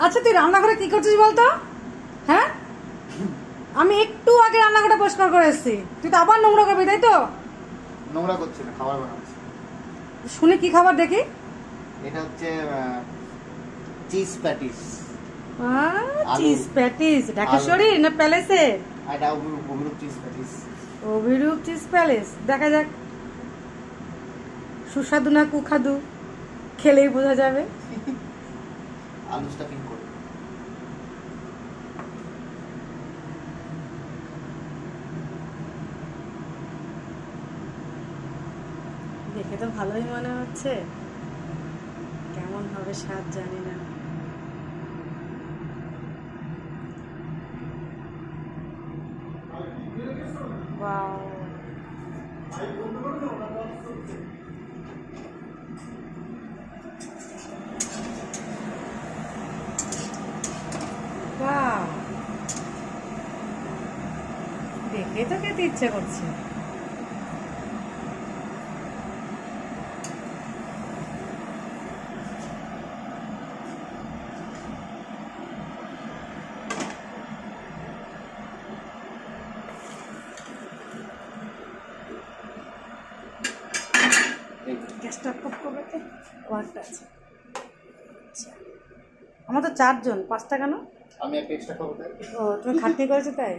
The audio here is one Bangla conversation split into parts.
আচ্ছা তুই রান্নাঘরে কি করছিস বলতো? হ্যাঁ, আমি একটু আগে রান্নাঘরটা পরিষ্কার করে এসেছি, তুই তো আবার নোংরা করবি, তাই তো? নোংরা করছি না, খাবার বানাচ্ছি। শুনে কি খাবার দেখি? এটা হচ্ছে cheese patties. Cheese patties Dhakeshwari না প্যালেসে? এটা Abhirup cheese patties. Abhirup cheese palace, দেখা যাক সুস্বাদু না কুখাদু, খেলেই বোঝা যাবে। আলু স্টাফিং করে দেখে তো ভালোই মনে হচ্ছে, কেমন হবে স্বাদ জানি না। ওয়াও, ওয়াও, দেখে তো খেতে ইচ্ছে করছে। গ্যাসটা অফ করবে তো, ওয়ারটা আছে। আমার তো 4 জন, 5টা কেন? আমি একটা এক্সট্রা খাবো তাই। ও, তুমি খাটনি করেছো তাই?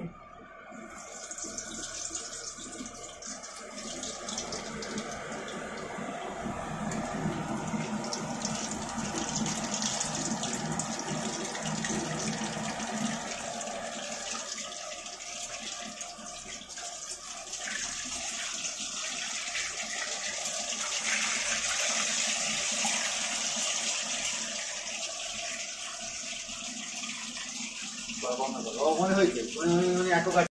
মনে হয়েছে, মানে এত